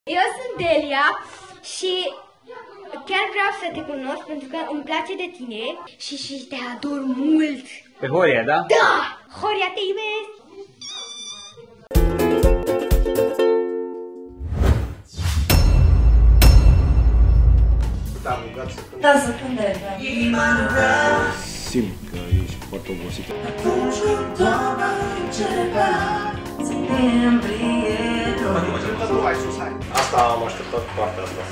Eu sunt Delia și chiar vreau să te cunosc pentru că îmi place de tine și te ador mult. Pe Horia, da? Da! Horia, te iubesc! Da, să cântăm. Simt că ești foarte obosit. Atunci când toamna începea, septembrie. Asta am așteptat partea asta.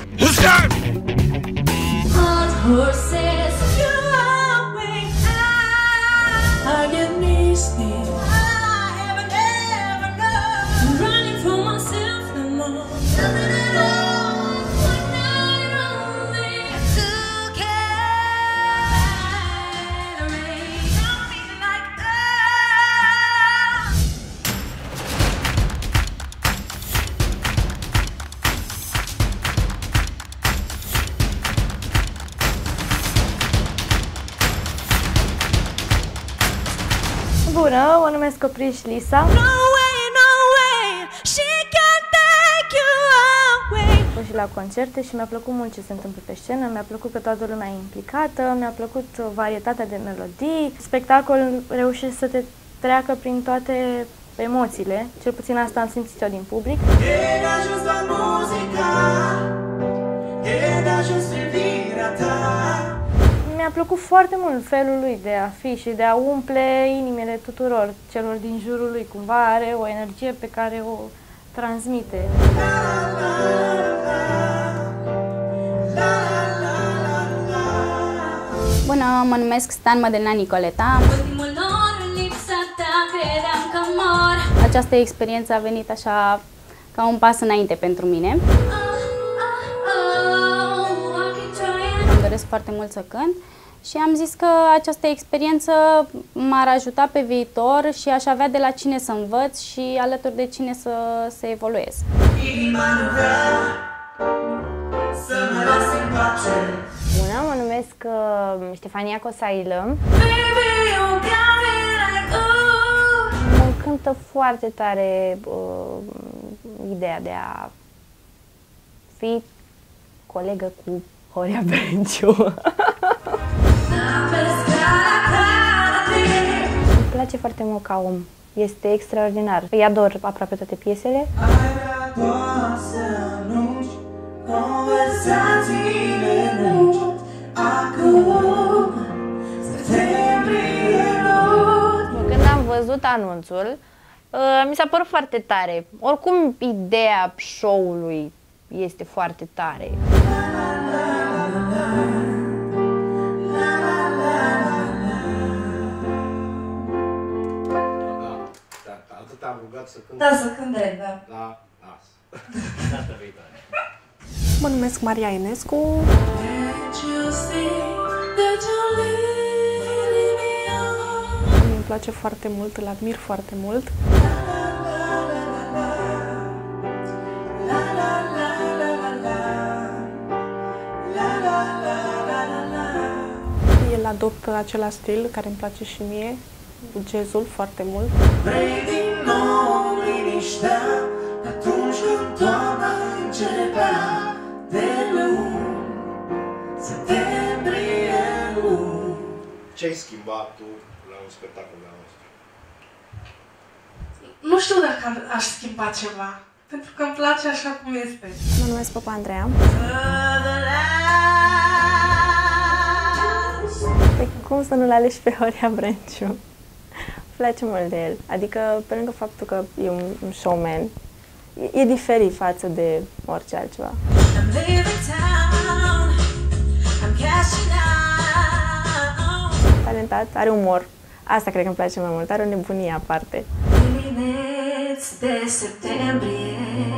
Hot horses, you always I get misty. I never know. Running from myself no more. Nothing at all. One night only to carry something like that. Bună, mă numesc Copriș Lisa. No way, she can take you away. Am fost și la concerte și mi-a plăcut mult ce se întâmplă pe scenă, mi-a plăcut că toată lumea e implicată, mi-a plăcut varietatea de melodii. Spectacolul reușește să te treacă prin toate emoțiile, cel puțin asta am simțit eu din public. E de ajuns la muzica, e de ajuns privirea ta. Mi-a plăcut foarte mult felul lui de a fi și de a umple inimile tuturor celor din jurul lui. Cumva are o energie pe care o transmite. Bună, mă numesc Stan Mădălina Nicoleta. Ultimul nor în lipsa ta credeam că mor. Această experiență a venit așa ca un pas înainte pentru mine. Îmi doresc foarte mult să cânt și am zis că această experiență m-ar ajuta pe viitor și aș avea de la cine să învăț și alături de cine să evoluez. Inima nu vrea să mă lase în pace. Bună, mă numesc Ștefania Cosailă. Baby, you got me like ooh. Mă încântă foarte tare ideea de a fi colegă cu Horia Brenciu. Îmi place foarte mult ca om. Este extraordinar. Îi ador aproape toate piesele. Ai vrea doar să anunci conversațiile lungi. Acum, septembrie luni. Când am văzut anunțul, mi s-a părut foarte tare. Oricum, ideea show-ului este foarte tare. Da, atât am rugat să cânt. Da, să cântăm, da. Da, las. Data viitoare. Mă numesc Maria Enescu. Îmi place foarte mult, îl admir foarte mult. El adoptă același stil care îmi place și mie, jazzul foarte mult. Vrei din nou liniștea, atunci când toamna începea de luni, septembrie luni. Ce-ai schimbat tu la un spectacol de-al nostru? Nu știu dacă aș schimba ceva, pentru că îmi place așa cum este. Mă numesc Popa Andreea. Păi cum să nu-l alegi pe Horia Brenciu? Îmi place mult de el. Adică, pe lângă faptul că e un showman, e diferit față de orice altceva. I'm leaving town, I'm cashing out. Talentat, are umor. Asta cred că îmi place mai mult, are o nebunie aparte. Dimineți de septembrie,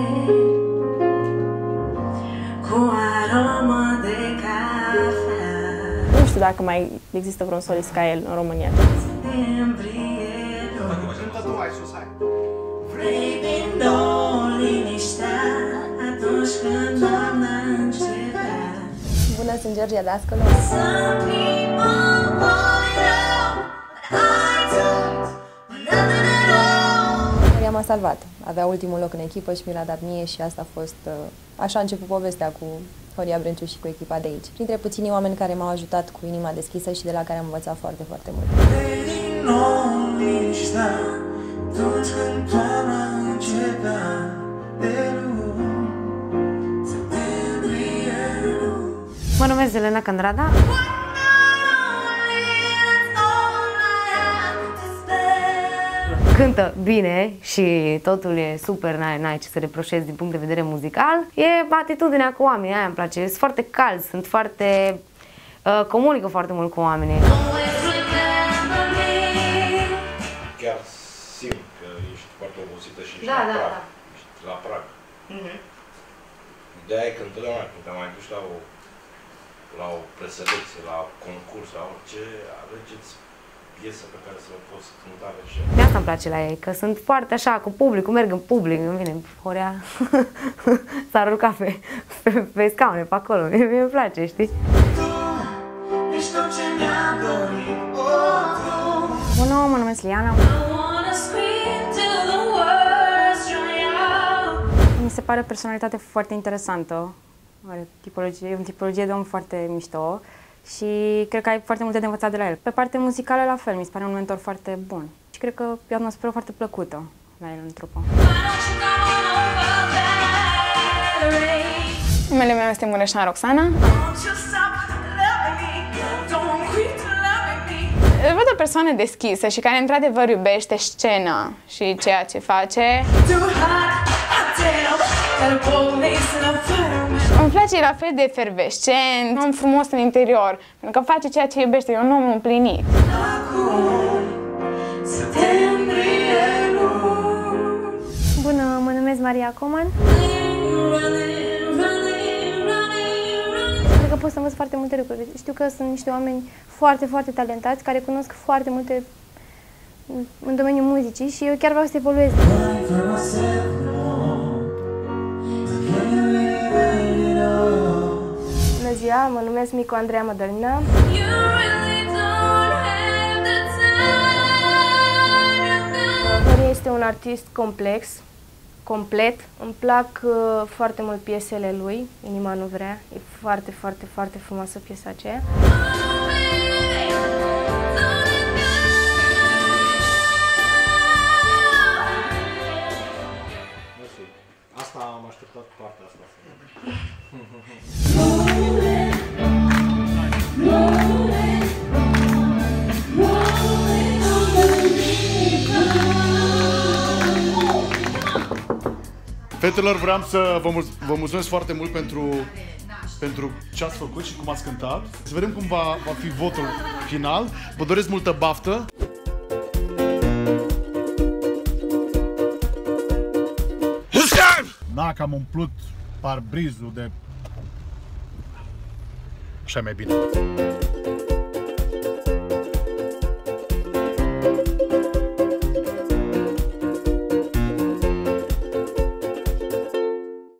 cu aromă de cafea. Nu știu dacă mai există vreun solist ca el în România. Septembrie luni. Cântă tu, hai sus, hai. Vrei din nou liniștea, atunci când toamna începea. Bună, sunt Georgia Dascălu. Some people want it all, but I don't want nothing at all. Horia mă m-a salvat. Avea ultimul loc în echipă și mi l-a dat mie și asta a fost... Așa a început povestea cu Horia Brenciu și cu echipa de aici. Printre puținii oameni care m-au ajutat cu inima deschisă și de la care am învățat foarte, foarte mult. Mă numesc Elena Candrada. Cântă bine și totul e super, n-ai ce să reproșezi din punct de vedere muzical. E atitudinea cu oamenii, aia îmi place. Sunt foarte calzi, sunt foarte... comunică foarte mult cu oamenii. Chiar simt că ești foarte obosită și ești ești la prag. Ideea e că întotdeauna când te mai duci la o preselecție, la concurs, la orice, alegeți piesă pe care să o poți cânta pe scenă. De asta îmi place la ei, că sunt foarte așa, cu publicul, merg în public, îmi vine Horea, s-ar urca pe scaune, pe acolo, mie îmi place, știi? Bună, mă numesc Liana. Mi se pare o personalitate foarte interesantă, e o tipologie de om foarte mișto și cred că ai foarte multe de învățat de la el. Pe partea muzicală la fel, mi se pare un mentor foarte bun și cred că e o atmosferă foarte plăcută la el în trupă. Numele meu este Mureșan Roxana. Văd o persoană deschisă și care într-adevăr iubește scena și ceea ce face. Îmi place la fel de efervescent, un om frumos în interior, pentru că face ceea ce iubește, e un om împlinit. Bună, mă numesc Maria Coman. Cred că pot să învăț foarte multe lucruri. Știu că sunt niște oameni foarte, foarte talentați, care cunosc foarte multe în domeniul muzicii și eu chiar vreau să evoluez. Bună ziua, mă numesc Mico Andreea Mădălina. Horia este un artist complet. Îmi plac foarte mult piesele lui, Inima nu vrea. E foarte, foarte, foarte frumoasă piesa aceea. Asta am așteptat partea asta. Fetelor, vreau să vă mulțumesc foarte mult pentru ce ați făcut și cum ați cântat. Să vedem cum va fi votul final. Vă doresc multă baftă. Dacă am umplut parbrizul de... Așa mai bine.